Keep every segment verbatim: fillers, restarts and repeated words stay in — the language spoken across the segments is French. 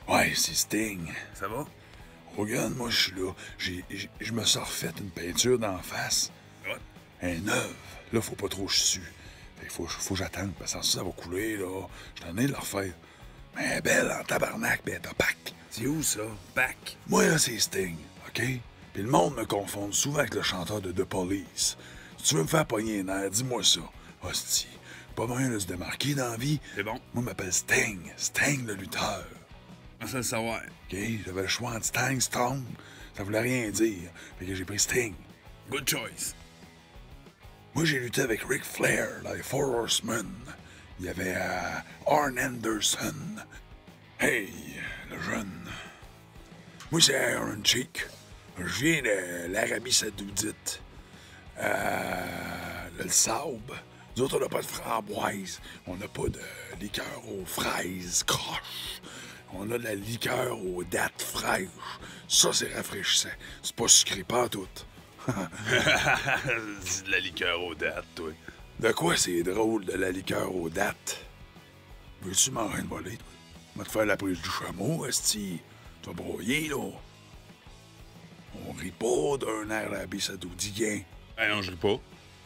Ouais, c'est Sting. Ça va? Regarde, moi, je suis là. J'ai, j'ai- je me suis refait une peinture d'en face. Ouais. Un neuve. Là, faut pas trop que je sue. Fait que faut, faut que j'attende, parce que ça va couler, là. Je t'en ai de le refaire. Mais elle est belle en tabarnak, ben t'as Pac. C'est où, ça? Back? Moi, là, c'est Sting, OK? Puis le monde me confond souvent avec le chanteur de The Police. Si tu veux me faire pogner les nerfs, dis-moi ça. Hostie. Pas moyen de se démarquer dans la vie. C'est bon. Moi, je m'appelle Sting. Sting, le lutteur. On va le savoir. OK? J'avais le choix entre Sting, Stone. Ça voulait rien dire. Fait que j'ai pris Sting. Good choice. Moi, j'ai lutté avec Ric Flair, dans les Four Horsemen. Il y avait euh, Arn Anderson. Hey, le jeune. Moi, c'est Iron Cheek. Je viens de l'Arabie Saoudite. Euh, le sable. Nous autres, on n'a pas de framboise. On n'a pas de liqueur aux fraises croches. On a de la liqueur aux dattes fraîches. Ça, c'est rafraîchissant. C'est pas sucré, pas tout. C'est de la liqueur aux dates, toi. De quoi c'est drôle, de la liqueur aux dattes? Veux-tu m'en rien de voler, toi? On va te faire la prise du chameau, esti. Tu vas broyer, là. On rit pas d'un air Arabie saoudien. Ah non, je ris pas.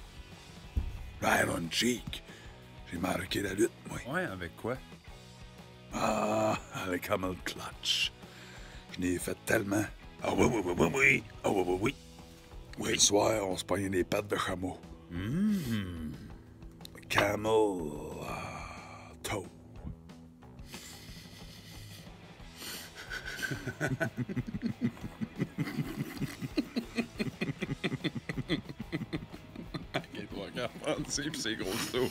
Iron Cheek. J'ai marqué la lutte, moi. Ouais, avec quoi? Ah, avec Camel Clutch. Je n'ai fait tellement. Ah oui, oui, oui, oui, oui. Ah oui, oui, oui. Oui, le soir, on se pognait des pattes de chameau. Hum. Camel... euh, toe. Les trois quarts pensés pis c'est gros sauts.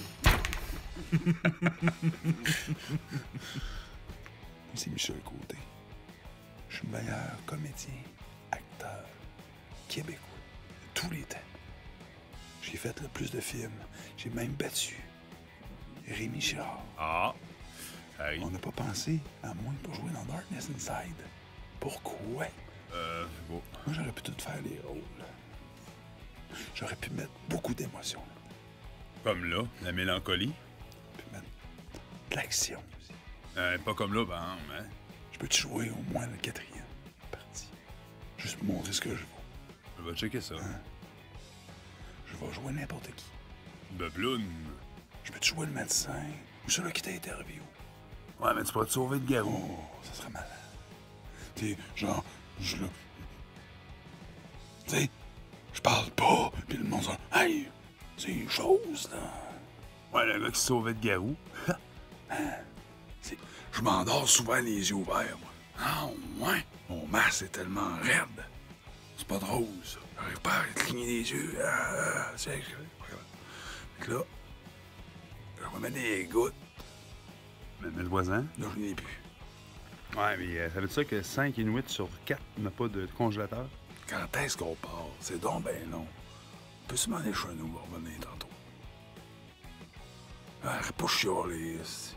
C'est Michel Côté. Je suis le meilleur comédien, acteur, québécois de tous les temps. J'ai fait le plus de films. J'ai même battu Rémi Girard. Ah. Hey. On n'a pas pensé à moi pour jouer dans Darkness Inside. Pourquoi? Euh, c'est beau. Moi, j'aurais pu tout faire les rôles. J'aurais pu mettre beaucoup d'émotions. Comme là, la mélancolie. Puis mettre de l'action aussi. Euh, pas comme là, ben, hein. Je peux te jouer au moins le quatrième partie. Juste pour montrer ce que je vaux. Je vais checker ça. Hein? Je vais jouer n'importe qui. Bebloun. Je peux te jouer le médecin ou celui qui t'a interviewé. Ouais, mais tu vas te sauver de garou. Oh, ça serait malade. T'sais, genre, je le... T'sais, je parle pas, puis le monde dit « Hey, c'est une chose, là. » Ouais, le gars qui se sauvait de garou. C'est- Je m'endors souvent les yeux ouverts, moi. Ah, ouais. Mon masque est tellement raide. C'est pas drôle, ça. J'arrive pas à cligner les yeux. Ah, c'est... Fait que là, je vais mettre des gouttes. Mais, mais le voisin. Là, je n'ai plus. Ouais, mais euh, ça veut dire ça que cinq Inuits sur quatre n'a pas de congélateur? Quand est-ce qu'on part? C'est donc ben long. On peut se demander chez nous, on va revenir tantôt. Ah, arrête pas chialer, esti.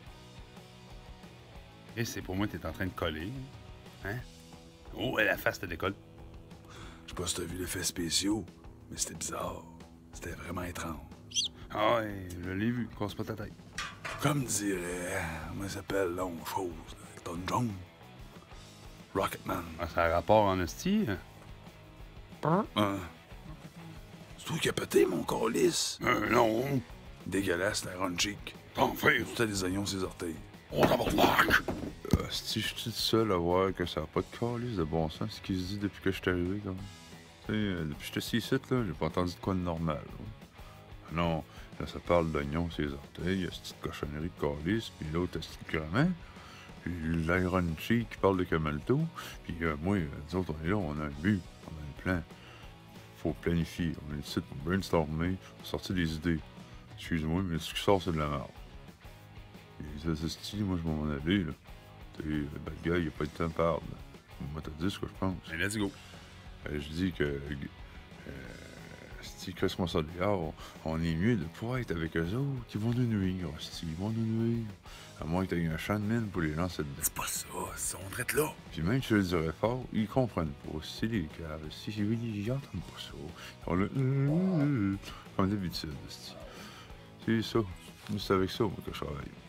Et c'est pour moi que t'es en train de coller. Hein? Oh, et la face te décolle. Je sais pas si t'as vu l'effet spéciaux, mais c'était bizarre. C'était vraiment étrange. Ah ouais, je l'ai vu, casse pas ta tête. Comme dirait, comment ça s'appelle, longue chose, là, Tom Jones. Rocketman. Ah, ça a rapport en hostie. Hein? Hein? C'est toi qui as pété, mon calice. Euh, non. Dégueulasse, la run cheek. Enfin. Tout a des oignons sur ses orteils. On va voir. Euh, si je suis le seul à voir que ça n'a pas de calice de bon sens, ce qu'il se dit depuis que je suis arrivé, comme. Tu sais, euh, depuis que je suis ici, là, j'ai pas entendu de quoi de normal. Là. Non, là, ça parle d'oignons sur les orteils, il y a cette petite cochonnerie de calice, puis l'autre, c'est petite grammaire. Puis l'Iron Cheek qui parle de Camelto. Puis euh, moi, euh, nous autres, on est là, on a un but, on a un plan. Faut planifier, on est ici pour brainstormer, pour sortir des idées. Excuse-moi, mais ce qui sort, c'est de la merde. Et ça, c'est moi, je m'en aller, là. Tu sais, le bad guy, il a pas le temps de parler. Moi, t'as dit ce que je pense. Mais let's go. Euh, je dis que. Euh, si casse-moi ça dehors, on, on est mieux de pouvoir être avec eux autres qui vont nous nuire. Hostie, ils vont nous nuire. À moins que t'aies un champ de mine pour les lancer dedans. C'est pas ça, ils sont drette là. Puis même si je le dirais fort, ils comprennent pas. C'est des caves. Si ils entendent pas ça. Ils ont le. Comme d'habitude. hostie. C'est ça. C'est avec ça, moi, que je travaille.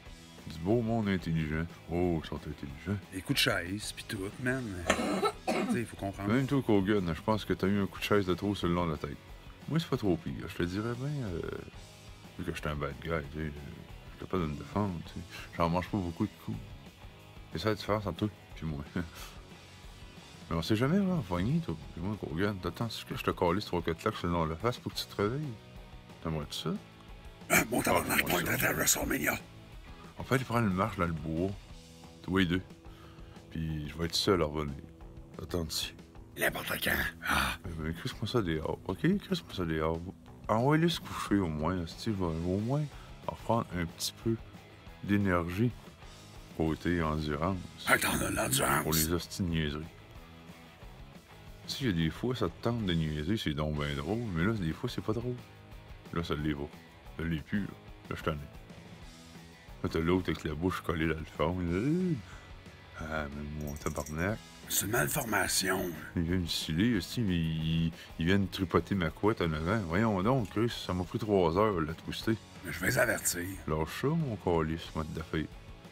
Du beau monde intelligent. Oh, ils sont intelligents. Les coups de chaise, pis tout, man. Tu sais, il faut comprendre. Même toi, Kogan, je pense que t'as eu un coup de chaise de trop sur le long de la tête. Moi, c'est pas trop pire. Je te dirais bien, euh, vu que j'étais un bad guy, tu sais, je suis capable de me défendre, tu sais. J'en mange pas beaucoup de coups. C'est ça la différence entre toi puis moi. Mais on sait jamais, là, poigné, toi. Puis moi, Kogan, t'attends, si je te calisse trois quatre claques sur le long de la face pour que tu te réveilles. T'aimerais-tu ça? Ah, bon tabarnak, Ah, point moi, de ça. la WrestleMania. On peut aller prendre une marche dans le bois. Tous les deux. Puis je vais être seul à revenir. Attends ici. N'importe quand. Ah, Mais, mais crisse-moi ça dehors, ok? Crisse-moi ça dehors. Envoie-le se coucher au moins, Steve va au moins reprendre un petit peu d'énergie côté endurance. ah t'en as Pour l'endurance. les hosties de niaiseries. Tu sais, il y a des fois, ça te tente de niaiser, c'est donc bien drôle, mais là, des fois, c'est pas drôle. Là, ça l'est pas. Ça l'est plus, là. Là, je t'en ai. Là, t'as l'autre avec la bouche collée dans le fond. Là. Ah, mais mon tabarnak. C'est une malformation. Il vient me sciller, aussi, mais il, il vient de tripoter ma couette en avant. Voyons donc, Chris, ça m'a pris trois heures de la twister. Mais je vais les avertir. Lâche ça, mon calice, m'a de fait.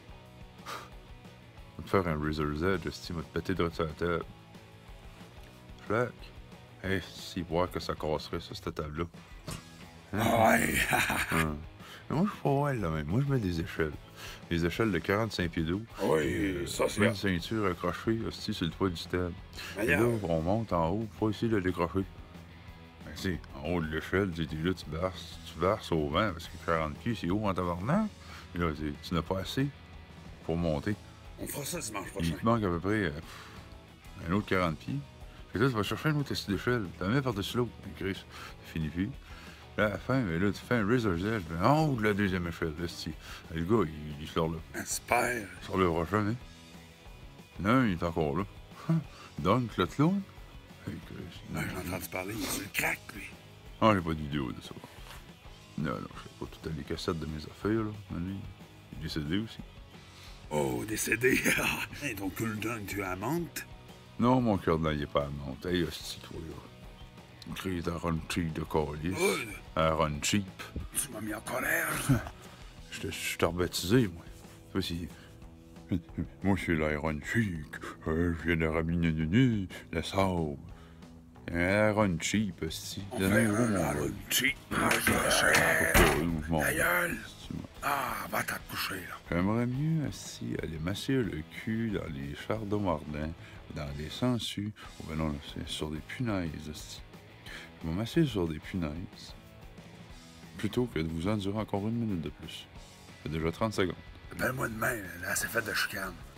Va te faire un Razor's Edge, esti, m'a te péter de sur la table. Flac. Hey, si, voir que ça casserait, ça, cette table-là. Ah ouais. Hein. Mais moi, je suis pas ouais, là, même. Moi, je mets des échelles. Des échelles de quarante-cinq pieds d'eau. Oui, ça, c'est Une hot. ceinture accrochée, esti, sur le toit du stade. Et là, Meilleur. on monte en haut pour essayer de le décrocher. Ben, tu sais, en haut de l'échelle, tu sais, là, tu verses, tu verses au vent, parce que quarante pieds, c'est haut en tabarnak. Et là, tu tu n'as pas assez pour monter. On fera ça dimanche Il prochain. te manque à peu près euh, pff, un autre quarante pieds. Fait que là, tu vas chercher un autre esti d'échelle. Tu la mets par-dessus l'autre. Ben, Chris, ça finit plus. Là, à la fin, ben, là, tu fais un Razor's Edge, ben, en haut de la deuxième échelle, esti. Le gars, il, il sort là. J'espère. Il sort le prochain, hein. Non, il est encore là. Donc, l'autre là. Hey, Chris, non, Ouais, j'ai entendu parler. C'est le crack, lui. Ah, j'ai pas de vidéo de ça. Non, non, je sais pas toutes les cassettes de mes affaires, là. Mais lui, il est décédé aussi. Oh, décédé. Et ton cooldown, tu la montes? Non, mon cœur de il est pas à monter. Hey, hostie, toi, là. Crise d'Aaron Cheap de Callis. Oh, Aaron Cheap. tu m'as mis en colère. Je t'ai- je t'ai rebaptisé, moi. Toi, si. Moi, c'est l'Aaron Cheap. Euh, je viens de raminer la sauve. Aaron Cheap, hostie. On Donne fait un gros, un mon gars. Aaron Cheap. Ah, je le sais. Pas eux, mon Ta gars. gueule. Hostie, moi. Ah, va t'en coucher, là. J'aimerais mieux assis aller masser le cul dans les chardons ardents, dans des sangsues, ou ben non, là, c'est sur des punaises, hostie. Je vais masser sur des punaises, plutôt que de vous endurer encore une minute de plus. Ça fait déjà trente secondes. Appelle-moi demain, là, c'est fait de chicane.